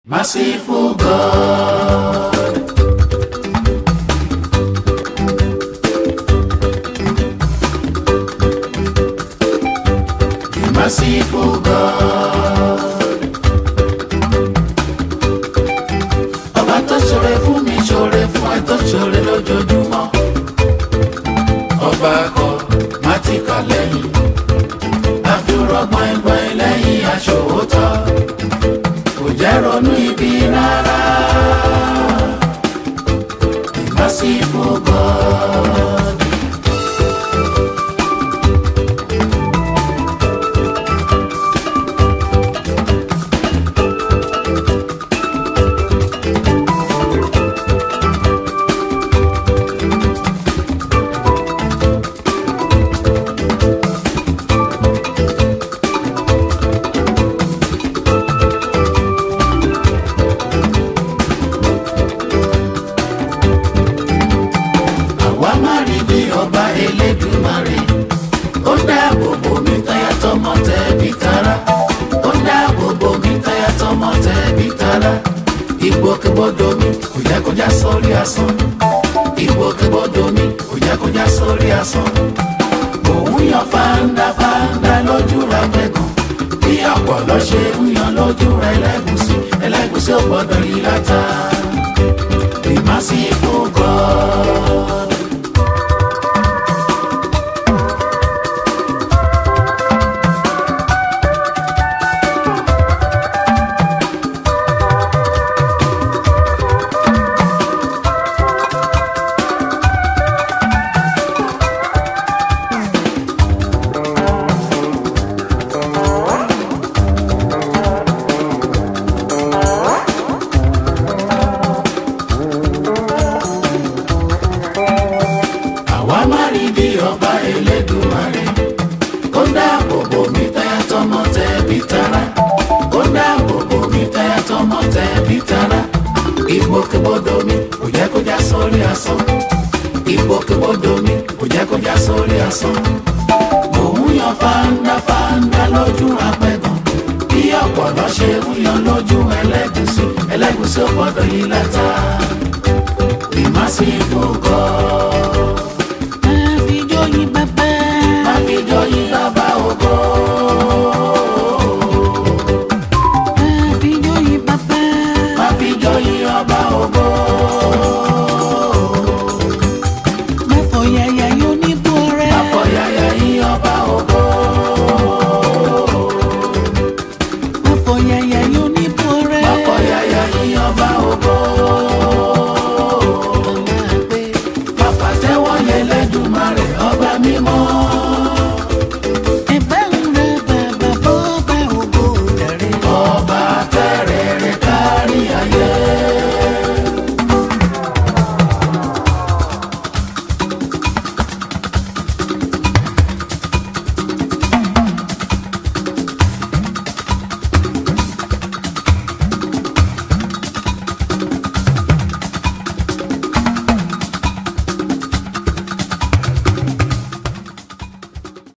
Merciful God, the merciful God. Ọba tó ṣoore fún mi, ṣoore fún ẹ tó ṣoore lójoojúmọ́. Ọba kọ má ti kà lẹ́yìn, àdúrà gbọ̀ngbọ̀n lẹ́yìn aṣòótọ́. Kò jẹ́ ronú ibi rárá. The merciful God. Ọba Elédùmarè, ó dáàbò bò mí táyà tọmọ tẹbí tará, ó dáàbò bò mí táyà tọmọ tẹbí tará. Ìgbòkègbodò mi kò jẹ́ kó já sórí asán, ìgbòkègbodò mi kò jẹ́ kó já sórí asán. Òun yan fáńdá fáńdá lójú ra gbẹ̀gàn, bí ọ̀pọ̀lọ́ ṣe ń yan lójú ra ẹlẹ́gùsí, ẹlẹ́gùsí ò gbọ́dọ̀ rí láta. The merciful God. Ọba Elédùmarè, ó dáàbò bò mí táyà tọmọ tẹbí tará, ó dáàbò bò mí táyà tọmọ tẹbí tará. Ìgbòkègbodò mi kò jẹ́ kó já sórí asán, ìgbòkègbodò mi kò jẹ́ kó já sórí asán. Òun yan fáńdá fáńdá lójú apẹ̀gàn, bí ọ̀pọ̀lọ́ ṣe ń yan lójú ẹlẹ́gùsí, ẹlẹ́gùsí ò gbọ́dọ̀ yí láta. The merciful God.